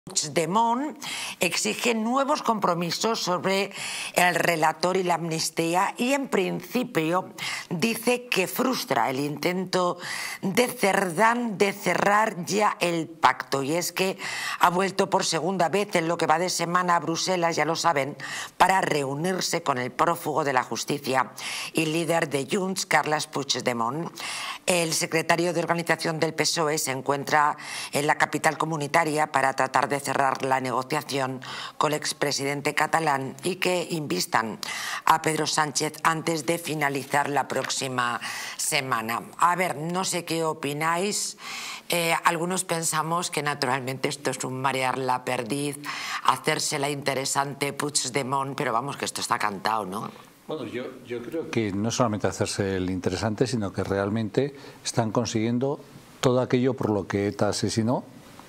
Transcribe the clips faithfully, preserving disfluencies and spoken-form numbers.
Puigdemont exige nuevos compromisos sobre el relator y la amnistía y en principio dice que frustra el intento de Cerdán de cerrar ya el pacto, y es que ha vuelto por segunda vez en lo que va de semana a Bruselas, ya lo saben, para reunirse con el prófugo de la justicia y líder de Junts, Carles Puigdemont. El secretario de organización del P S O E se encuentra en la capital comunitaria para tratar de cerrar la negociación con el expresidente catalán y que invistan a Pedro Sánchez antes de finalizar la próxima semana. A ver, no sé qué opináis. Eh, algunos pensamos que naturalmente esto es un marear la perdiz, hacérsela interesante Puigdemont, pero vamos, que esto está cantado, ¿no? Bueno, yo, yo creo que no solamente hacerse el interesante, sino que realmente están consiguiendo todo aquello por lo que ETA asesinó,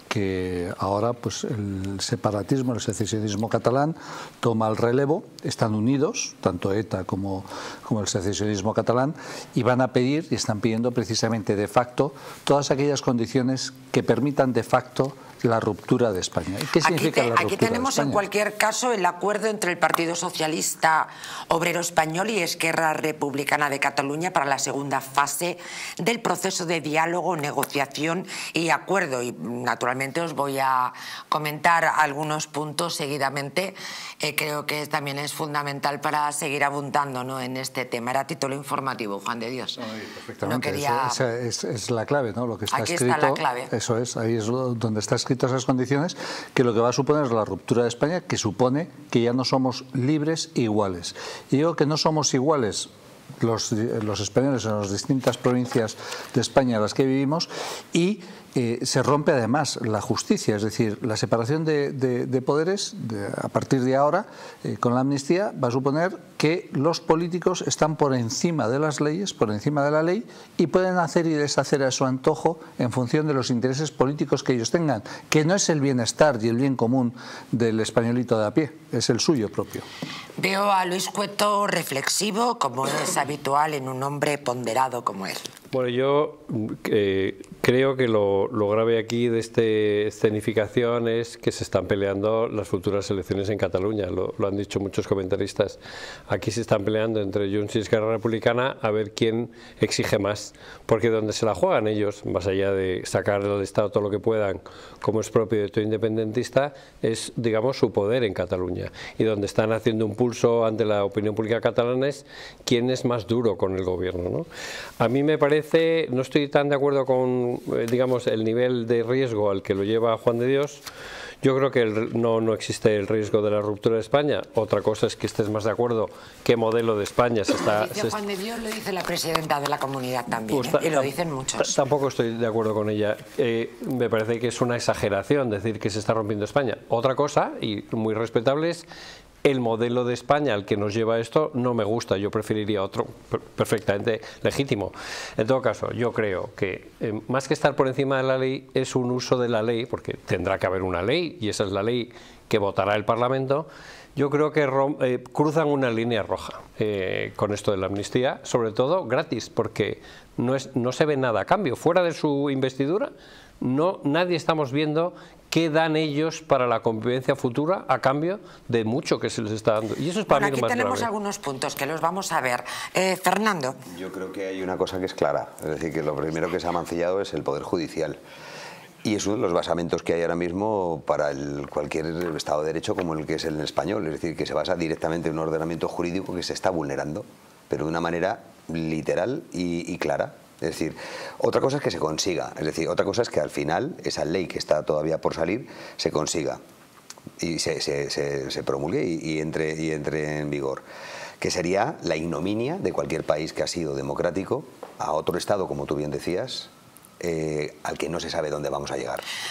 que ahora pues el separatismo, el secesionismo catalán toma el relevo, están unidos, tanto ETA como, como el secesionismo catalán, y van a pedir, y están pidiendo precisamente de facto, todas aquellas condiciones que permitan de facto la ruptura de España. ¿Qué significa aquí te, la ruptura Aquí tenemos de España? En cualquier caso el acuerdo entre el Partido Socialista Obrero Español y Esquerra Republicana de Cataluña para la segunda fase del proceso de diálogo, negociación y acuerdo. Y naturalmente os voy a comentar algunos puntos seguidamente. Eh, creo que también es fundamental para seguir abundando, ¿no?, en este tema. Era título informativo, Juan de Dios. No, perfectamente. No quería... Esa, esa es, es la clave, ¿no? Lo que está aquí escrito, está la clave. Eso es, ahí es donde está escrito esas condiciones, que lo que va a suponer es la ruptura de España, que supone que ya no somos libres e iguales. Y digo que no somos iguales los, los españoles en las distintas provincias de España en las que vivimos, y eh, se rompe además la justicia, es decir, la separación de, de, de poderes de, a partir de ahora, eh, con la amnistía, va a suponer que los políticos están por encima de las leyes, por encima de la ley, y pueden hacer y deshacer a su antojo en función de los intereses políticos que ellos tengan, que no es el bienestar y el bien común del españolito de a pie, es el suyo propio. Veo a Luis Cueto reflexivo, como es habitual en un hombre ponderado como él. Bueno, yo eh, creo que lo, lo grave aquí de esta escenificación es que se están peleando las futuras elecciones en Cataluña. Lo, lo han dicho muchos comentaristas. Aquí se están peleando entre Junts y Esquerra Republicana a ver quién exige más. Porque donde se la juegan ellos, más allá de sacar del Estado todo lo que puedan, como es propio de todo independentista, es, digamos, su poder en Cataluña. Y donde están haciendo un pulso ante la opinión pública catalana es quién es más duro con el gobierno, ¿no? A mí me parece, no estoy tan de acuerdo con, digamos, el nivel de riesgo al que lo lleva Juan de Dios. Yo creo que el, no, no existe el riesgo de la ruptura de España. Otra cosa es que estés más de acuerdo qué modelo de España se está... Lo dice Juan de Dios, lo dice la presidenta de la comunidad también, pues, ¿eh? Y lo dicen muchos. Tampoco estoy de acuerdo con ella. Eh, me parece que es una exageración decir que se está rompiendo España. Otra cosa, y muy respetable, es el modelo de España al que nos lleva esto. No me gusta, yo preferiría otro perfectamente legítimo. En todo caso, yo creo que eh, más que estar por encima de la ley, es un uso de la ley, porque tendrá que haber una ley, y esa es la ley que votará el Parlamento. Yo creo que eh, cruzan una línea roja eh, con esto de la amnistía, sobre todo gratis, porque no, es, no se ve nada a cambio. Fuera de su investidura, no, nadie estamos viendo qué dan ellos para la convivencia futura a cambio de mucho que se les está dando. Y eso es para bueno, mí lo más aquí tenemos grave. Algunos puntos que los vamos a ver. Eh, Fernando. Yo creo que hay una cosa que es clara, es decir, que lo primero que se ha mancillado es el Poder Judicial. Y es uno de los basamentos que hay ahora mismo para el, cualquier Estado de Derecho como el que es el español, es decir, que se basa directamente en un ordenamiento jurídico que se está vulnerando, pero de una manera literal y, y clara. Es decir, otra cosa es que se consiga, es decir, otra cosa es que al final esa ley que está todavía por salir se consiga y se, se, se, se promulgue y, y, entre, y entre en vigor, que sería la ignominia de cualquier país que ha sido democrático a otro Estado, como tú bien decías, Eh, al que no se sabe dónde vamos a llegar.